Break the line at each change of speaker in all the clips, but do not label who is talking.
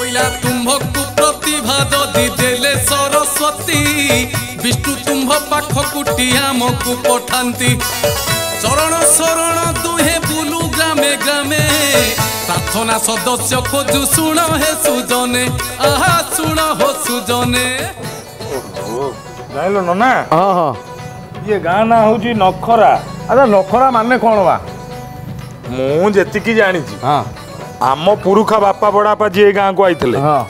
କହିଲା ତୁମ୍ଭକୁ ପ୍ରତିଭା ଯଦି ଦେଲେ ସରସ୍ୱତୀ ବିଷ୍ଣୁ ତୁମ୍ଭ ପାଖକୁ ଟିଆମକୁ ପଠାନ୍ତି ଚରଣ ଶରଣ ଦୁହେଁ ବୁଲୁ ଗ୍ରାମେ ଗ୍ରାମେ प्रार्थना सदस्य खोजु सुण हे सुजने आहा सुण हो सुजने
जाइलो नना
हां हां
ये गाना होजी नखरा
अरे नखरा माने कोन बा
मु जेति की जानि छी
हां
आम पुरुखा बापा बड़ापा जे गां को आइतले
हां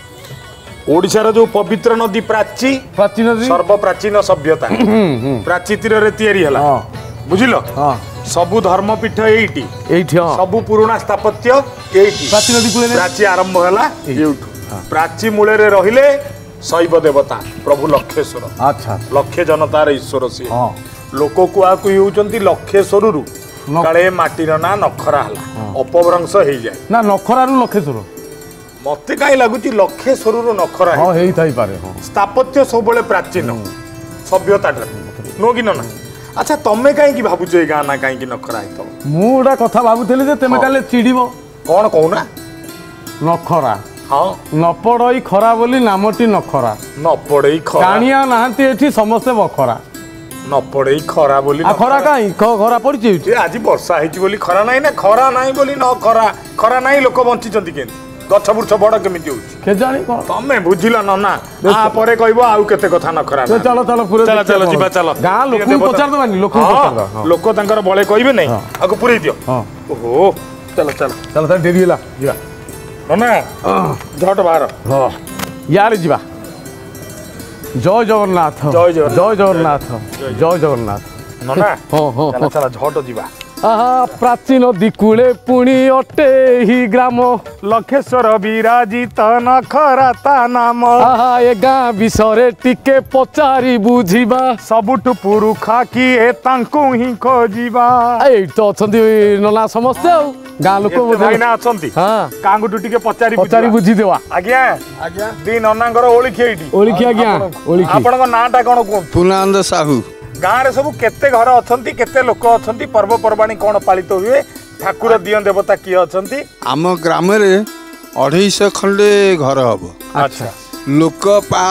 ओडिसा रो जो पवित्र नदी प्राची
नदी
सर्व प्राचीन सभ्यता प्राची तीर रे तयारी हला
हां
बुझिलो
हां
सबु धर्मपीठ एइटी
हां
सबु पुराना स्थापत्य एइटी
प्राची नदी कूले
प्राची आरंभ हला एउठु प्राची मूले रे रहिले शैव देवता प्रभु लक्षेश्वर
अच्छा
लक्षे जनतार ईश्वर सी
हां
लोक को आकु होउचंती लक्षेश्वर रु काले माटीर ना नखरा हला अपभ्रंश हेइ जाय
ना नखरा रु लक्षेश्वर
मते काई लागुची लक्षेश्वर रु नखरा
हां हेइ थाई पारे हां
स्थापत्य सबले प्राचीन सभ्यता नो कि ना अच्छा तमे काई की भाबुछ ए गाना काई की नखरा हितो
मुडा कथा भाबुथले जे तमे काले चिड़ीबो
कोन कहूना
नखरा
हां
न पड़ई खरा बोली नामटी नखरा
न पड़ई खरा
कानिया नाहंती एठी समस्त बखरा
न पड़ई खरा बोली
आ खरा काई खरा पड़ची
जे आज वर्षा हेची बोली खरा नाही ना खरा नाही बोली न खरा खरा नाही लोक बंची चंती के गछ बुछ बड़ केमिति होची
के जानी कोन
तमे बुझिला नना आ परे कहबो आउ केते कथा न खरा
चलो चलो पूरे
चलो चलो जीवा चलो
गां लोक पचार दबानी लोक पचार दो
लोक तांकर बळे कहबे नै आको पुरै दियो
हां
ओहो चलो चलो
चलो त डेरी होला जीवा
नना झट बाहर
हां यार जीवा जय जगन्नाथ
जय
जगन्नाथ जय जगन्नाथ
नना
हां हां
चलो चलो झट जीवा
आहा प्राचीन दिकुले पुणी अटे ही ग्राम
लक्षेश्वर विराजित नखरा ता नाम
आहा ए गां विषय टिके पचारी बुझिबा
सबुठु पुरुखा किए तांकु ही खोजिबा
एई तो अछंती नला समस्त गां लोक
भाईना अछंती
हां
कांगुटु टिके
पचारी बुझी देवा
आज्ञा आज्ञा दी ननांगर ओळखी एठी
ओळखी आज्ञा ओळखी
आपनक नाटा कोन कोन
पुनानंद साहू
गाँ रे सब केते घर अछंती केते लोक अछंती पर्व पर्वाणी कोन पालित हुए ठाकुर दिय देवता किए अछंती
आम ग्राम रे 250 खंडे घर हबो
अच्छा
लोक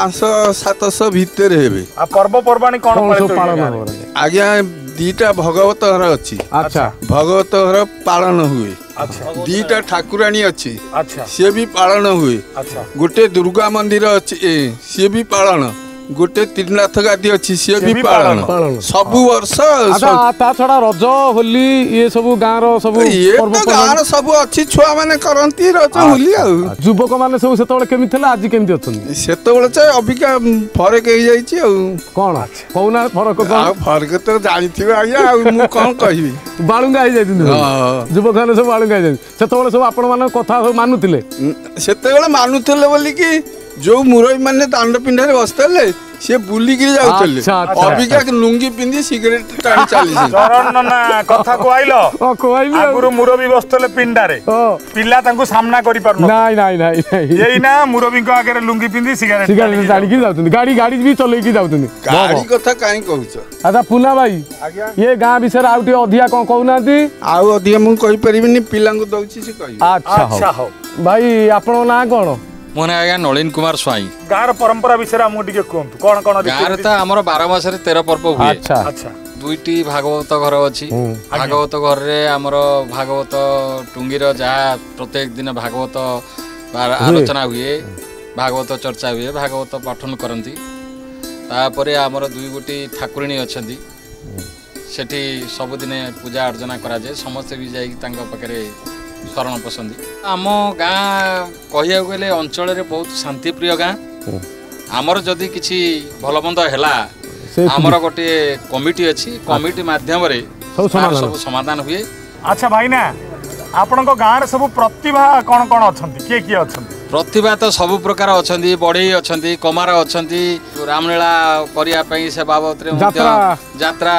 500-700 भीतर हेबे
आ पर्व पर्वाणी कोन पालित हुए
आज्ञा दीटा भगवत घर अछि
अच्छा
भगवत घर पालन हुए
अच्छा
दीटा ठाकुराणी अछि
अच्छा
से भी पालन हुए
अच्छा
गोटे दुर्गा मंदिर अछि से भी पालन गोटे त्रिनाथ गादी अच्छी सी भी पालन सबु वर्ष
ता छड़ा रज होली ये सब गाँव रो सब
गाँव सब अच्छी छुआ माने करंती रज होली आ
युवक माने सब सेतबेले केमि थला आज केमि अछन
सेतबेले छ अबिका फरक हे जाई छी आ
कोन कोना फरक कोन
फरक तो जानिथिबे आया मु कोन कहिबी
बाळुंगा हे जाई युवक माने सब बाळुंगा हे जाई सेतबेले सब आपण माने कथा मानुतिले
सेतबेले मानुतिले बोली कि जो मुरई माने दांड पिंडारे बसतले से बुली गिरी जाउतले अबिका लुंगी पिंदी सिगरेट टाणी चाली
चरण नना कथा को आइलो आगुरु मुरबी बसतले पिंडारे पिल्ला तांको सामना करि परनो
नाही नाही नाही
एई ना मुरबी को आगे लुंगी पिंदी सिगरेट
टाणी की जाउतनी गाड़ी गाड़ी भी चलै की जाउतनी
गाड़ी कथा काई कहउछ
अच्छा पुना भाई
आज्ञा
ये गां विषय आउटी अधिया कोन कहउनाती
आउ अधिया मु कहि परिबिनी पिल्ला को दउची से कहि
अच्छा हो भाई आपन ना कोन
मोने आज्ञा नलिन कुमार स्वाई
गाँव परंपरा विषय हमको टिके कहतु कोन कोन
गाँव रे हमर 12 मास रे 13 पर्व हुए
अच्छा
अच्छा
दुईटी भागवत घर अछि भागवत घर रे हमर भागवत टुंगीर जा प्रत्येक दिन भागवत आलोचना हुए भागवत चर्चा हुए भागवत पठन करंती तापरे हमर दुई गोटी ठाकुराणी अछंती सेठी सब दिन पूजा अर्चना करा जाय समस्त भी जाई तांका पकरे शरण पसंदी आम गाँ कहिया गले अंचल रे बहुत शांति प्रिय गाँ आमर जदि किछि भल मंद हैला आमर गोटे कमिटी अछि कमिटी माध्यम रे सब समाधान हुए
अच्छा भाई ना आपन को गाँ रे सब प्रतिभा कोन कोन अछंती के अछंती
प्रतिभा तो सब प्रकार अछंती बढ़ई अछंती कमार अछंती रामलीला करिया पई से बाबत रे यात्रा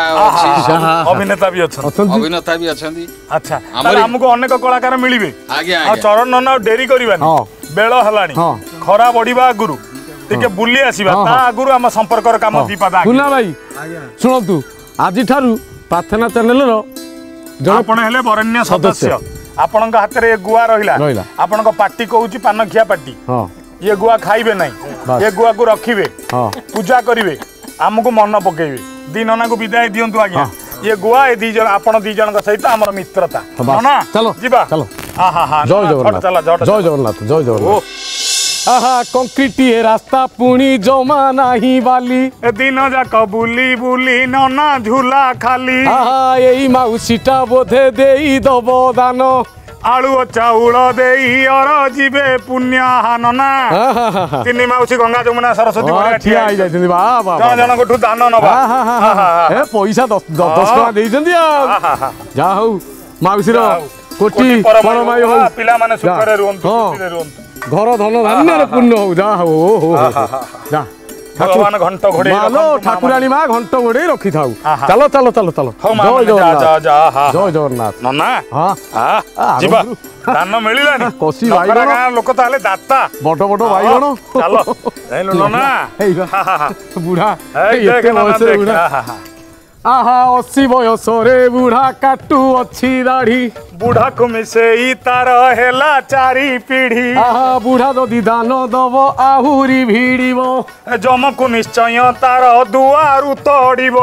अभिनेता भी अछंती अच्छा हमको अनेक कलाकार मिलिबे
आज्ञा
आ चरण नना डेरी करबानी बेल हलानी खरा बढ़िबा गुरु टिके बुली आसीबा ता गुरु हम संपर्क काम दीपादा
सुना भाई सुनतु आज ठारू प्रार्थना चैनल रो
आपण हेले वरण्य सदस्य ଆପଣଙ୍କ ହାତରେ ଗୁଆ ରହିଲା
ରହିଲା।
ଆପଣଙ୍କ ପାଟି କହୁଛି ପାନଖିଆ ପାଟି
ହଁ
ये गुआ खाइबे नहीं ये गुआ को रखिबे
हाँ
पूजा करिवे हमको मन पकेबे दी नना को विदाई दियंतु आज्ञा ये गुआ ए दी जन आपण दी जन सहित हमर मित्रता नना
चलो
जीवा
चलो
हां हां हां
जय जगन्नाथ जय जगन्नाथ जय जगन्नाथ आहा कंक्रीट ये रास्ता पुणी जमा नहीं वाली
दिन जाक बुली बुली नना झूला खाली
आहा यही माउसीटा बोधे देई दब दान
आलू चाउल देई और जीवे पुण्य नना तीन माउसी गंगा जमुना सरस्वती बढिया
ठिया आई जाइछन्ती बा बा
जन जन को दान नबा
ए पैसा 10 टका देइछन्ती जा हौ माउसी रो कोटी परमाय हो
पिला माने सुखरे रुहंतु खुशीरे रुहंतु
घर धन धान्य रे पुण्य हो जा हो जा
भगवान घंट घोड़े
मालो ठाकुरानी मां घंट घोड़े रखी थाउ चलो चलो चलो चलो जय जगन्नाथ
नना
हां
हां जीवा दान मिलिलानी
कोसी भाई
गां लोक ताले दाता
बड़ बड़ भाई गण
चलो जाइलो नना
बुढ़ा
एते बयस बुढ़ा
आहा 80 बयस रे बुढ़ा काटू अच्छी दाढ़ी
बुढ़ा को मिसेई तार हेला चारी पीढ़ी
आहा बुढ़ा ददी दान दब आहुरी भिड़िबो
जमको निश्चय तार दुआरु तोड़िबो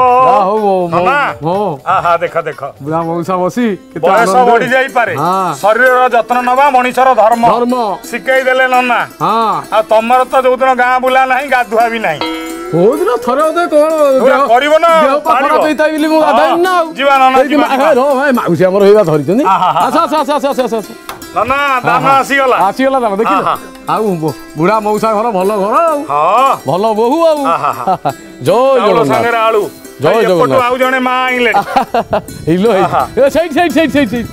आहा देखा देखा
बुढ़ा मौसा बसी
बयस बढ़ी जाई पारे शरीर जत्न नबा मनीषर धर्म
धर्म
शिखाई देले नना
हां
तमर तो जो दिन गां बुला नहीं गाधुआ भी नहीं
दिन थरे ओदे कोन
करिवो ना
पाड़ो देता बिली मु गाधाई ना
जीवा नना
जीवा रो भाई माउसी हमर होइबा धरिचनी अच्छा
नना दाना
आसीगला दाना देखिल आउ बुढ़ा मौसा घर भल घर
हां
भल बहु आउ जय जगन्नाथ
संगे आलू
जय जगन्नाथ
आउ जने मां आइले
हिलो ए साइड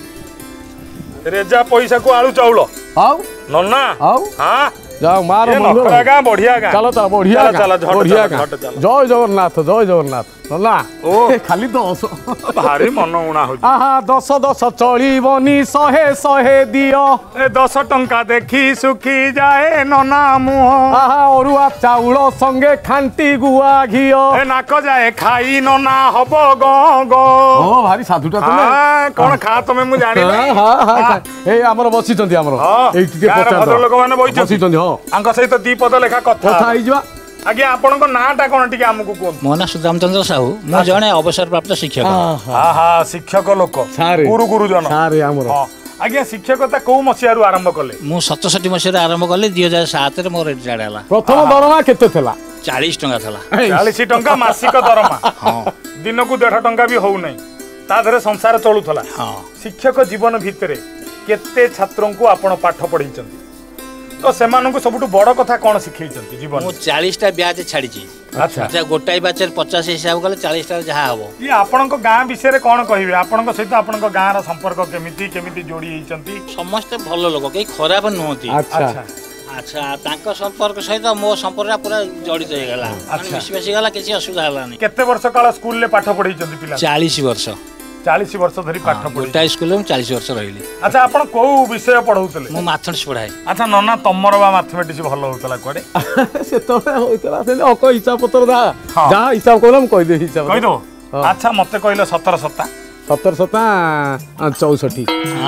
रेजा पैसा को आलू चाउल
आउ
नन्ना
आउ
हां
जाओ मारो
नखरा गां बढ़िया गां
चलो चलो बढ़िया
बढ़िया
जय जगन्नाथ नना ओ खाली 10
भारी मन उणा हो
आहा 10 चलिबनी 100 दियो
ए 10 टंका देखी सुखी जाए नना मुह
आहा अरुआ चाउल संगे खांटी गुआ घियो
ए नाक जाए खाई नना हबो ग ग
ओ भारी साधुटा तुमे
हां कोन खा तमे मु जानि
हां ए हमर बसिचंती हमर एई टिके
भद्र लोक माने
बसिचंती हां
अंक सहित दी पद लेखा कथा
आइ जवा
आज्ञा आपन को नाटा कोन टिके हमकु कोन
मो ना सुदाम चंद्र साहू मो जणे अवसर प्राप्त शिक्षक
आहा शिक्षक लोक गुरु गुरुजन
सारे हमर
आज्ञा शिक्षकता को मसियारु आरंभ कले
मु 67 मसियार आरंभ कले 2007 रे मोर रिटायर्ड हला
प्रथम दरमा केते थला
40 टंका थला
40 टंका मासिक दरमा हां दिन को 1.5 टंका भी होउ नै ता धरे संसार चलुथला हां शिक्षक जीवन भितरे केते छात्रों को आपण पाठ पढैचंती तो सेमानन को सबटु बड़ कथा कोन सिखैचंती जीवन
मु 40 टा ब्याज छाडी छी अच्छा गोटाई बाचर 50 हिसाब कले 40 टा जहा हबो
ये आपन को गां विषय रे कोन कहिबे आपन को सहित आपन को गां रा संपर्क केमिति केमिति जोडी हिचंती
समस्त भलो लोक के खराब नहोती
अच्छा
अच्छा तांको संपर्क सहित मो संपर्क पूरा जडित हो गेला माने विश्वास गेला किछि असुविधा हला नै
केते वर्ष काल स्कूल ले पाठ पढैचंती पिला
40 वर्ष
40 वर्ष धरी पाठ पढै
गोटाई स्कूल में 40 वर्ष रहिली
अच्छा आपण को विषय पढौतले
मो मैथमेटिक्स पढाई
अच्छा नन्ना तमर बा मैथमेटिक्स भलो होतला कोडे
से तो होतला से अको हिसाब पत्र दा जा हिसाब कोलम कहि दे हिसाब
कहि दो अच्छा मते कहिलो 17 सत्ता
17 सत्ता 64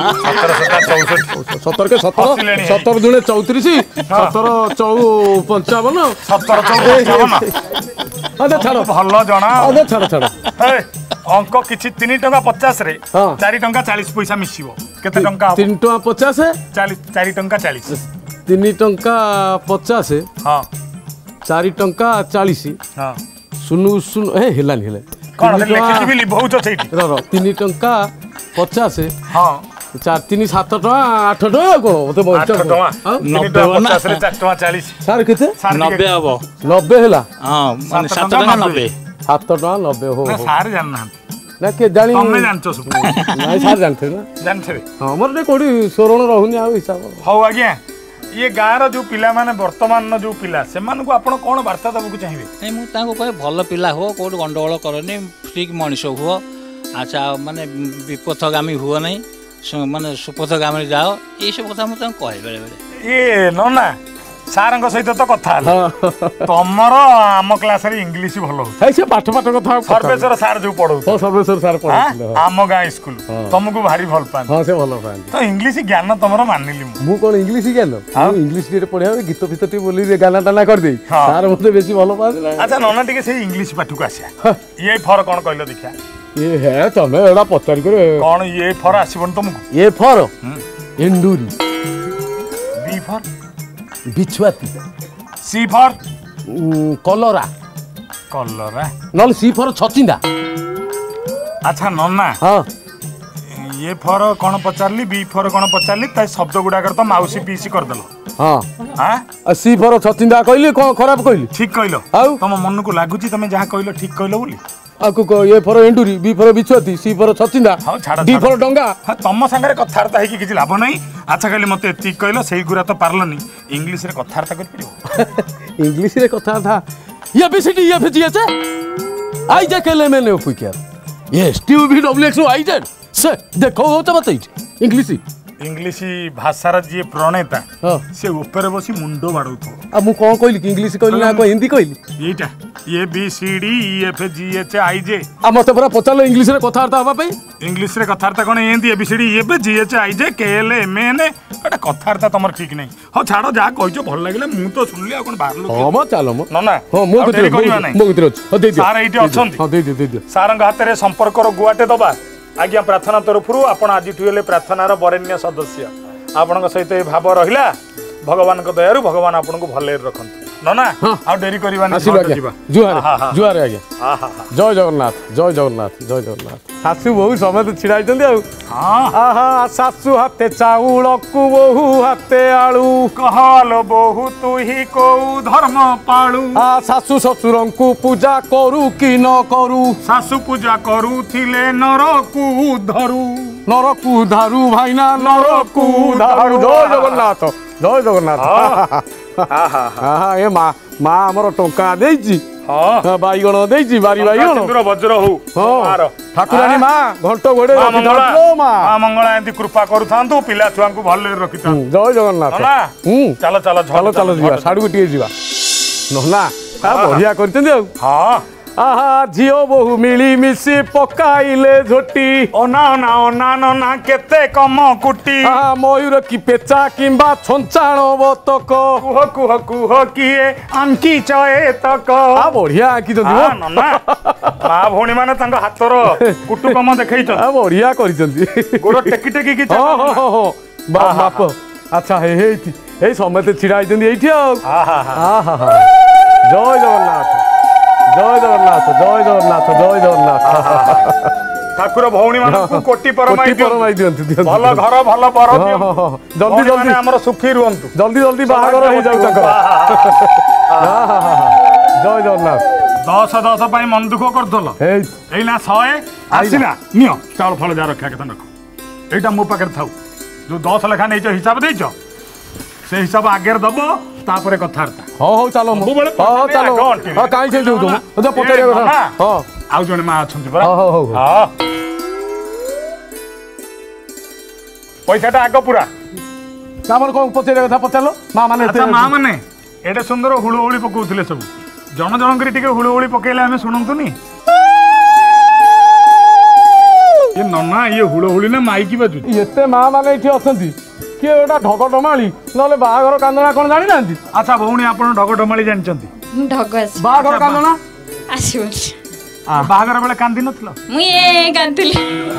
17 के 17 दुने 34 17 55 17 छाड़ो
भलो जना
छाड़ो
अंक किछि 3 टंका 50 रे 4 टंका 40 पैसा मिसिबो केते टंका
3 टंका 50
4 टंका 40
3 टंका 50
हां
4 टंका 40 हां सुनु सुनु ए हेलानी हेला
कोन लेखि भी लिबौच छैठी
रो 3 टंका 50
हां
4 3 7 टंका 8 टंका कोन मते बहुत
8 टंका 50 रे 4 टंका 40
सार केते
90 हबो
90 हेला
हां माने 7 टंका 90
7 टंका 90 हो
सार जानना
ना के जानी
तमे जानछो सब
नहीं सार जानथे ना
जानथे
हां हमर ने कोडी सोरण रहउनी आ हिसाब
हो आज्ञा ये गाँव रो जो पिला माने वर्तमान जो पिला से मान को आपण कोन वार्ता दबु चाहिए
नहीं मु ताको कहे भल पिला हो कोड गंडगोल करनी ठीक मनीष हुओ अच्छा माने विपथगामी हुओ नहीं माने सुपथगामी जाओ ये सब कथा मु ताको कहे बेले बेले
ये नना ସାରଙ୍କ ସହିତ ତ କଥା ହେଲା ତମର ଆମ କ୍ଲାସରେ ଇଂଲିଶ ଭଲ ହଉଛି
ସେ ପାଠ କଥା
ସର୍ବେଶ୍ୱର ସାର୍ ଯୋଉ ପଢଉଥିଲେ
ସର୍ବେଶ୍ୱର ସାର୍ ପଢଉଥିଲେ
ଆମ ଗାଁ ସ୍କୁଲ ତମକୁ ଭାରି ଭଲ ପାଆନ୍ତି
ହଁ ସେ ଭଲ ପାଆନ୍ତି
ତ ଇଂଲିଶ ଜ୍ଞାନ ତମର ମାନିଲି ମୁଁ
କଣ ଇଂଲିଶ ଜ୍ଞାନ ଇଂଲିଶ ଟିକେ ପଢିବା ଗୀତ ଫିତ ଟିକେ ବୋଲି ଗାନା ଟାନା କରିଦେଇ ସାର୍ ମତେ ବେଶୀ ଭଲ ପାଆନ୍ତି ନା
ଆଚ୍ଛା ନନା ଟିକେ ସେଇ ଇଂଲିଶ ପାଠକୁ ଆସିବା ଇଏ ଫର କଣ କହିଲ ଦେଖିଆ
ଏ ହେ ତମେ ଏଟା ପଚାରି କରି
କଣ ଇଏ ଫର ଆସିବନି ତମକୁ
ଏ ଫର ଏଣ୍ଡୁରି
ବି ଫର
ବିଛୁଆତି
ସି ଫର
କଲରା
କଲରା
ନହେଲେ ସି ଫର ଛଚିନ୍ଦା
ଆଚ୍ଛା ନନା
ହଁ
ये फर कौन पचारली बी फर कौन पचारली ता शब्द गुडा कर तो माउसी पीसी कर देलो
हां
हां
सी फर छचिंदा कहली कोन खराब कहली
ठीक कहलो तुम मन को लागुची तमे जहा कहलो ठीक कहलो बोली
आकु ये फर एंडुरी बी फर बिछुआती सी फर छचिंदा डी फर डंगा
तम संगे कथार्ता है कि किछि लाभ नहीं अच्छा कहली मते ठीक कहलो सेही गुरा तो पारलनी इंग्लिश रे कथार्ता कर परियो
इंग्लिश रे कथार्ता ये बीसीडी ये फिजिएस आई जे केले मैंने पुकिया ये Steve B W X I J से देखो तो बताई
इंग्लिश भाषार जी प्रणेता से ऊपर बसी मुंडो बाड़ौथो
आ मु कोन कहली कि इंग्लिश कहली ना को हिंदी कहली
एटा A B C D E F G H I J
आ मते पूरा पचालो इंग्लिश रे कथार्ता हबा पे
इंग्लिश रे कथार्ता कोन एंदी A B C D E F G H I J K L M N एटा कथार्ता तमर ठीक नहीं हो छाड़ो जा कहजो भल लागले मु तो सुनली आ कोन बाहर लोग
हो म चालो म
न ना
हो मो भीतर हो दे
सार एटी अछंती
हो दे
सारंग हाथ रे संपर्क रो गुआटे दबा आज्ञा प्रार्थना तरफ आपण आज प्रार्थनार वरेण्य सदस्य आपण सहित भाव रहा भगवान दयारू भगवान आपन को भले रखत ना आ डेरी करबा
जुआर आज्ञा जय जगन्नाथ जय जगन्नाथ जय जगन्नाथ सासू बहु समय छिड़ा सासू हाथे चाउल को बहु हाथे आलू
कहलो बहु तू ही को धर्म पालू
सासू ससुर को पूजा करू कि न करू
सासू पूजा करूथिले नरकू
धारू भाईना नरकू धारू जय जगन्नाथ जय जगन्नाथ ए माँ हमर टंका देइची बाईगण देइची बारी बाईगण
वज्र हो
ठाकुरानी माँ घंट गोड़े
माँ मंगला एंती कृपा करूथांतु पिला छुआ को भले रखिता
जय जगन्नाथ
चलो चलो
चलो चलो जीवा साडू को टिए जीवा नहना बढ़िया करछन
हां
आहा झियो बहु मिली मिसी पकाइले झोटी
ओना ओना ओना नना केते कम कुटी
आहा मयूर की पेचा किंबा छंचाण बतक
कुह कुह कुह किए आंकी चए तक
आ बढ़िया आंकी जंदी
नना मा भौणी माने तांग हातर कुटुकम देखै छ
आ बढ़िया करि जंदी
गोड़ टेकी टेकी की
हो बाप अच्छा हे समते छिड़ाई जंदी एठी आहा जय जगन्नाथ जय जगन्नाथ जय जगन्नाथ जय जगन्नाथ
ठाकुर भौणी मान कोटी परमाई दियंतु भल घर भल पर
जल्दी जल्दी
हमर सुखी रुहंतु
जल्दी जल्दी बाहागर हो जाउ तकर जय जगन्नाथ
10 पाई मन दुख करथलो एइना 100 आसीना नियो चाउल फल जा रखा केतन रख एटा मो पाकर थाउ जो 10 लेखा नै हिसाब दैछ से हिसाब आगे दबो तापरे कथार्ता
हो चलो चलो काई से देउ तो पटेरिया कथा हो
आउ जने मा अछंती बरा
हो
पैसाटा आग पूरा
कामर को पटेरिया कथा पचालो मा माने
एडे सुंदर हुळुहुळी पकोउथिले सब जन जन करी टिके हुळुहुळी पकेले हमें सुनंतुनी ये नन्ना ये हुळुहुळी ना माइकी बाजू
एते मा माने इठी अछंती किए एटा ढग डमाळी नले बाहागर कांदना कोन जानि नांती
अच्छा भौणी आपण ढग डमाळी जानचंती
ढग
बाहागर कांदना
आसीबो
बाहागर बेले कांदी नथलो
मु ए कांतिली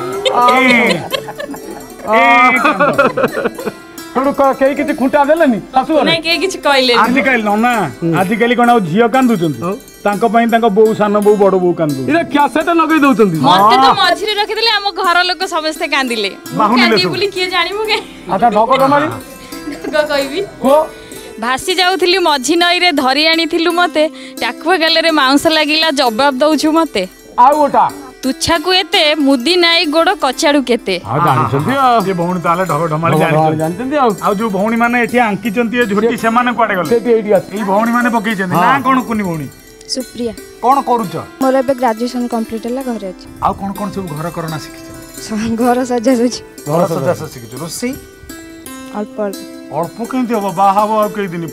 थोड़ो केई किछि खुंटा देलेनी सासु
नै के किछि कहले
आजिकल नन्ना आजिकल कोन झियो कांदुचंती तांको पई तांको बो सानो बो बड़ बो कांदु
इरे क्यासेट लगै दउचंती
मते तो मझिरे रखि देले हम घर लोक समस्त कांदिले कांदी बोली के जानिमु के
अच्छा ढग डमाळी
कहबी
को
भासी जाउथिली मझी नई रे धरि आनिथिलु मते टाकुआ गाले रे मांस लागिला जवाब दउछु मते
आ ओटा
तुच्छा को एते मुदी नाई गोड़ कचाडू केते
हां जानिछंती
ये भौणी ताले ढग डमाळी
जानछंती आ
जो भौणी माने एठी आंकी चंती झोटी से माने कोडे गले
सेठी एठी आसी
ई भौणी माने पकई चंती ना कोन कुनी भौणी
सुप्रिया
कोन करूछ
मोर एबे ग्रेजुएशन कंप्लीट होला घरे अछि
आ कोन सब घर करना सिखिछ
घर सजा अछि
घर सजा सिखिछ रोसई
अल्प
अल्प केंती हो बाहाबो आ कई दिन परे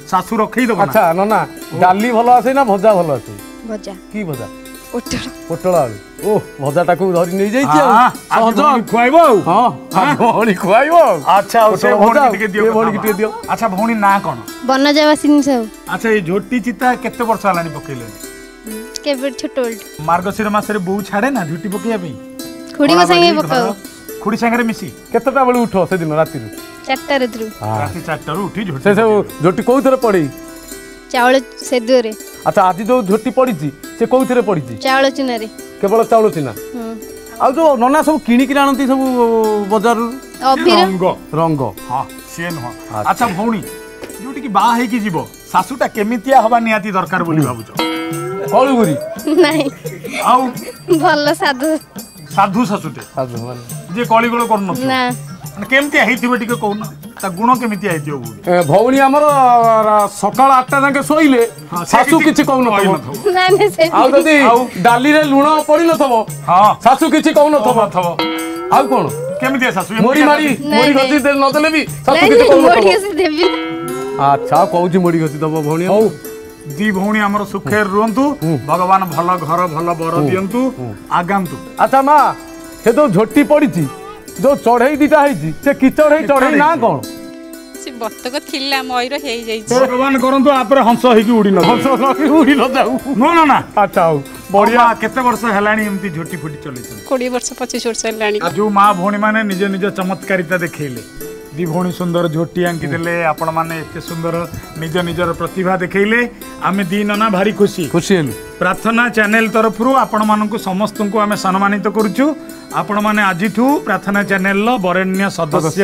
ଶାଶୁ ରଖେଇ ଦବ
ଆଚ୍ଛା ନନା ଡାଲି ଭଲ ଆସେ ନା ଭଜା ଭଲ ଆସେ?
ଭଜା
କି ଭଜା?
ପୋଟଳ
ଆଳୁ। ଓ ଭଜାଟାକୁ ଧରି ନେଇ ଯାଇଛି ଆଉ
ସହଜ ଖୁଆଇବ ଆଉ
ହଁ ଭଉଣୀ ଖୁଆଇବ ଆଉ।
ଆଚ୍ଛା ଆଉ ସେ ଭଉଣୀ ଟିକେ ଦିଅ
ଭଉଣୀ ଟିକେ ଦିଅ।
ଆଚ୍ଛା ଭଉଣୀ ନାଁ କଣ?
ବନଜାବାସିନୀ ସାହୁ।
ଆଚ୍ଛା ଏଇ ଝୋଟି ଚିତା କେତେ ବର୍ଷ ହେଲାଣି ପକେଇଲେଣି?
କେବେ ଛୋଟ ବେଳଠୁ।
ମାର୍ଗଶିର ମାସରେ ବୋଉ ଛାଡେ ନା ଝୋଟି ପକେଇବା ପାଇଁ?
ଖୁଡିଙ୍କ ସାଙ୍ଗେ ପକାଉ।
ଖୁଡି ସାଙ୍ଗରେ ମିଶି
କେତେଟା ବେଳୁ ଉଠ ସେଦିନ ରାତିରୁ?
4ଟା ରାତିରୁ।
ରାତି 4ଟାରୁ ଉଠି ଝୋଟି
ସେ ସବୁ ଝୋଟି କୋଉଥିରେ ପଡେ?
ଚାଉଳ ସେଦୁଅରେ।
ଆଚ୍ଛା ଆଜି ଯୋଉ ଝୋଟି ପଡିଛି ସେ କୋଉଥିରେ ପଡିଛି?
ଚାଉଳ ଚୁନାରେ।
କେବଳ ଚାଉଳ ଚୁନା? ଆଉ ଯୋଉ ନନା ସବୁ କିଣିକି ଆଣନ୍ତି ସବୁ ବଜାରରୁ ରଙ୍ଗ
ହଁ ସିଏ ନୁହଁ। ଆଚ୍ଛା ଭଉଣୀ ଯୋଉଠି କି ବାହା ହେଇକି ଯିବ ଶାଶୁଟା କେମିତିଆ ହବା ନିହାତି ଦରକାର ବୋଲି ଭାବୁଛ?
କଳୁଗୁରି
ନାଇଁ
ଆଉ
ଭଲ ସାଧୁ
ଶାଶୁଟେ ଯିଏ କଳିଗୋଳ କରୁନଥିବ
ନା
କେମିତିଆ ହେଇଥିବ ଟିକେ କହୁନ ତା ଗୁଣ କେମିତିଆ ହେଇଥିବ?
ଭଉଣୀ ଆମର ସକାଳ 8ଟା ଯାକେ ଶୋଇଲେ ଶାଶୁ କିଛି କହୁନଥିବ। ଆଉ ଯଦି ଡାଲିରେ ଲୁଣ ପଡିନଥିବ ଶାଶୁ କିଛି କହୁନଥିବ। ଆଉ କଣ
କେମିତିଆ ଶାଶୁ?
ମୋଡ଼ି ମାରି ଘଷି ନଦେଲେ ବି ଶାଶୁ କିଛି କହୁନଥିବ। ଆଚ୍ଛା କହୁଛି ମୋଡ଼ି ଘଷି ଦବ ଭଉଣୀ।
ହଉ ଦି ଭଉଣୀ ଆମର ସୁଖରେ ରୁହନ୍ତୁ, ଭଗବାନ ଭଲ ଘର ଭଲ ବର ଦିଅନ୍ତୁ, ଆଗାନ୍ତୁ।
ଆଚ୍ଛା ମା ସେ ଯୋଉ ଝୋଟି ପଡିଛି ଯୋଉ ଚଢେଇ ଦିଟା ହେଇଛି ସେ କି ଚଢେଇ ନା କଣ?
ସେ ବତକ ଥିଲା ମୟୂର ହେଇଯାଇଛି।
ଭଗବାନ କରନ୍ତୁ ଆପରେ ହଂସ ହେଇକି ଉଡି ନ ଯାଉ। ନା
ଆଚ୍ଛା ହଉ
ବଢିଆ। କେତେ ବର୍ଷ ହେଲାଣି ଏମିତି ଝୋଟି ଫୁଟି ଚଲେଇଛନ୍ତି?
20 ବର୍ଷ 25 ବର୍ଷ ହେଲାଣି।
ଯୋଉ ମା ଭଉଣୀ ମାନେ ନିଜ ନିଜ ଚମତ୍କାରିତା ଦେଖେଇଲେ, ଦି ଭଉଣୀ ସୁନ୍ଦର ଝୋଟି ଆଙ୍କି ଦେଲେ, ଆପଣ ମାନେ ଏତେ ସୁନ୍ଦର ନିଜ ନିଜର ପ୍ରତିଭା ଦେଖେଇଲେ, ଆମେ ଦି ନନା ଭାରି ଖୁସି
ହେଲୁ।
ପ୍ରାର୍ଥନା ଚ୍ୟାନେଲ ତରଫରୁ ଆପଣ ମାନଙ୍କୁ ସମସ୍ତଙ୍କୁ ଆମେ ସମ୍ମାନିତ କରୁଛୁ। ଆପଣ ମାନେ ଆଜିଠୁ ପ୍ରାର୍ଥନା ଚ୍ୟାନେଲର ବରେଣ୍ୟ ସଦସ୍ୟ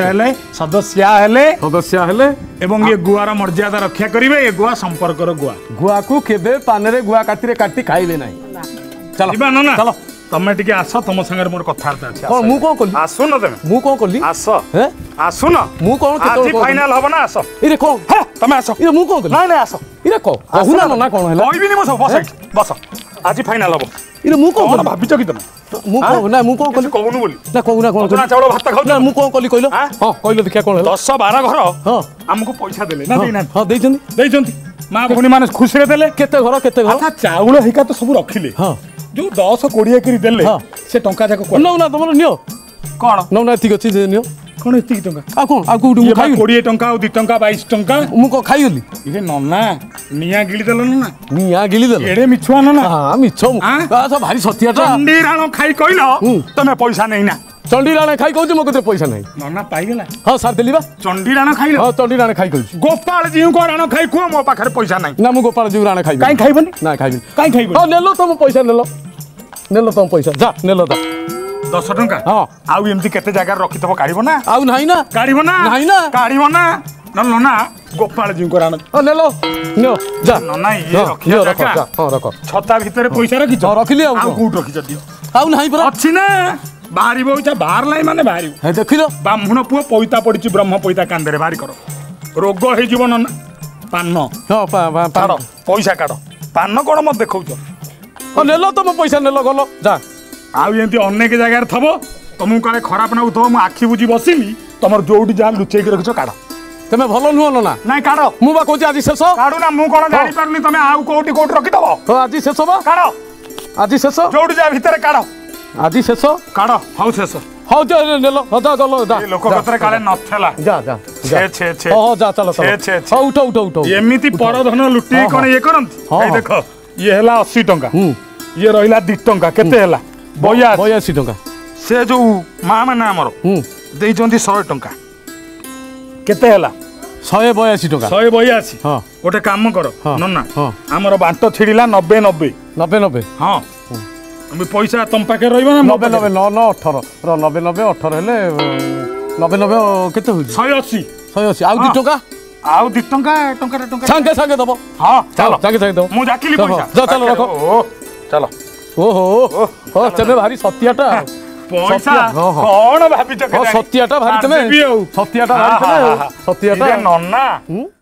ହେଲେ ଏବଂ ଏ ଗୁଆର ମର୍ଯ୍ୟାଦା ରକ୍ଷା କରିବେ। ଏ ଗୁଆ ସମ୍ପର୍କର ଗୁଆକୁ
କେବେ ପାନରେ ଗୁଆ କାଠି ଖାଇଲେ ନାହିଁ।
ଚାଲ ନା ଚାଲ ତମେ ଟିକେ ଆସ, ତମ ସାଙ୍ଗରେ ମୋର କଥାବାର୍ତ୍ତା ଅଛି।
କଣ ମୁଁ କଣ କଲି?
ଆସୁନ ତମେ।
ମୁଁ କଣ କଲି?
ଆସୁନ।
ମୁଁ କଣ
ଆଜି ଫାଇନାଲ ହବ ନା? ଆସ।
ଇରେ କଣ
ତମେ ଆସ।
ଇରେ ମୁଁ କଣ କଲି?
ନାଇଁ ଆସ।
ଇରେ କହୁନା ନା କଣ ହେଲା?
କହିବିନି ମୁଁ ସବୁ ବସ। ଆଜି ଫାଇନାଲ ହବ।
ଇରେ ମୁଁ କଣ
ଭାବିଛ କି ତମେ?
ମୁଁ କଣ କଲି?
କହୁନୁ ବୋଲି
ନା କହୁନା କଣ?
ଚାଉଳ ଭାତ ଖାଉଛ?
ମୁଁ କଣ କଲି କହିଲ? ହଁ କହିଲ ଦେଖିଆ କଣ ହେଲା?
10-12 ଘର ଆମକୁ ପଇସା ଦେଲେ ନା ଦେଇନାହାନ୍ତି?
ହଁ ଦେଇଛନ୍ତି।
ମା ଭଉଣୀ ମାନେ ଖୁସିରେ ଦେଲେ।
କେତେ ଘର?
ଆଚ୍ଛା ଚାଉଳ ହେଇକା ତ ସବୁ ରଖିଲେ। ଯୋଉ 10-20 କରି ଦେଲେ ସେ ଟଙ୍କା ଯାକ
ନା ତମର ନିଅ।
କଣ
ନା ଏତିକି ଅଛି ଯେ ନିଅ।
କଣ ଏତିକି ଟଙ୍କା?
ଆଉ କଣ ଆଉ କୋଉଠି?
20 ଟଙ୍କା ଆଉ 2 ଟଙ୍କା 22 ଟଙ୍କା
ମୁଁ କଣ ଖାଇଗଲି?
ଇରେ ନନା ନିଆଁ ଗିଳିଦେଲ ନା?
ନିଆଁ ଗିଳିଦେଲ?
ଏଡେ ମିଛୁଆ ନନା।
ମିଛ ଭାରି ସତିଆଟା।
ଚଣ୍ଡୀରାଣ ଖାଇ କହିଲ ତମେ ପଇସା ନେଇନା।
ଚଣ୍ଡୀରାଣ ଖାଇ କହୁଛି ମୋ କତିରେ ପଇସା ନାହିଁ।
ନନା ପାଇଗଲା?
ହଁ ସାର୍ ଦେଲି ବା।
ଚଣ୍ଡୀରାଣ ଖାଇଲ?
ହଁ ଚଣ୍ଡୀରାଣ ଖାଇ କହୁଛି।
ଗୋପାଳ ଜୀଉଙ୍କ ରାଣ ଖାଇ କୁହ ମୋ ପାଖରେ ପଇସା ନାହିଁ।
ନା ମୁଁ ଗୋପାଳ ଜୀଉ ରାଣ ଖାଇବି।
କାଇଁ ଖାଇବନି?
ନା ଖାଇବିନି।
କାଇଁ ଖାଇବନି?
ହଁ ନେଲ ତମ ପଇସା ନେଲ ତମ ପଇସା ଯା ନେଲ ଯା।
10 ଟଙ୍କା?
ହଁ।
ଆଉ ଏମିତି କେତେ ଜାଗାରେ ରଖିଥିବ କାଢିବ ନା?
ଆଉ ନାହିଁ ନା?
କାଢିବ ନା?
ନାହିଁ ନା?
କାଢିବ ନା? ନନା ଗୋପାଳ ଜୀଉଙ୍କ ରାଣ
ନେଲ ନିଅ ଯା।
ନନା ଇଏ ରଖିବ
ରଖ।
ଛତା ଭିତରେ ପଇସା ରଖିଛ?
ରଖିଲି। ଆଉ
କୋଉଠି ରଖିଛ ଦିଅ?
ଆଉ ନାହିଁ ପରା।
ଅଛି ନା? ବାହାରିବ ବାହାରିଲା ମାନେ ବାହାରିବ।
ଦେଖିଲ
ବ୍ରାହ୍ମଣ ପୁଅ ପଇତା ପଡିଛି, ବ୍ରହ୍ମ ପଇତା କାନ୍ଧରେ ବାହାରି କର। ରୋଗ ହେଇଯିବ ନନା। ପାନ କାଢ, ପଇସା କାଢ। ପାନ କଣ ମତେ ଦେଖଉଛ?
ନେଲ ତମ ପଇସା ନେଲ ଗଲ ଯା।
ଆଉ ଏମିତି ଅନେକ ଜାଗାରେ ଥବ, ତମକୁ କାଳେ ଖରାପ ନାଗୁଥିବ, ମୁଁ ଆଖି ବୁଝି ବସିଲି, ତମର ଯୋଉଠି ଯାହା ଲୁଚେଇକି ରଖିଛ କାଢ।
ତମେ ଭଲ ନୁହଁ ନା?
ନାଇଁ କାଢ।
ମୁଁ ବା କହୁଛି ଆଜି ଶେଷ।
କାଢୁ ନା। ମୁଁ କଣ ଜାଣିପାରୁନି ତମେ ଆଉ କୋଉଠି ରଖିଦବ?
ଆଜି ଶେଷ ବା।
କାଢ।
ଆଜି ଶେଷ।
ଯୋଉଠି ଯା ଭିତରେ କାଢ।
ଆଜି ଶେଷ।
କାଢ। ହଉ ଶେଷ।
ହଉ ନେଲ ଗଲ ଯା।
ଲୋକ କତରେ କାଳେ ନଥିଲା।
ଯା ଯା ଚାଲ। ଉଠ।
ଏମିତି ପରଧନ ଲୁଟି କଣ ଇଏ କରନ୍ତି? ଏଇ ଦେଖ ଇଏ ହେଲା 80 ଟଙ୍କା, ଇଏ ରହିଲା 2 ଟଙ୍କା, କେତେ ହେଲା?
82 ଟଙ୍କା।
ସେ ଯୋଉ ମା ମାନେ ଆମର ଦେଇଛନ୍ତି 100 ଟଙ୍କା, କେତେ ହେଲା?
182 ଟଙ୍କା।
182। ଗୋଟେ କାମ କର ନନା, ଆମର ବାଣ୍ଟ ଛିଡ଼ିଲା 90। ହଁ ପଇସା ତମ ପାଖରେ ରହିବ ନା?
90 18 90 ହେଲେ 90 କେତେ ହଉଛି? 180। ଆଉ 2 ଟଙ୍କା?
ଆଉ 2 ଟଙ୍କା ଟଙ୍କା
ସାଙ୍ଗେ ଦବ।
ହଁ ଚାଲ
ସାଙ୍ଗେ ଦବ।
ମୁଁ ଡାକିଲି ପଇସା।
ଚାଲ ରଖ।
ଚାଲ।
ଓହୋ ତମେ ଭାରି ସତିଆଟା।
ପଇସା କଣ ଭାବିଛ?
ସତିଆଟା ଭାରି ତମେ। ସତିଆଟା ଭାରି ତମେ। ସତିଆଟା
ନନା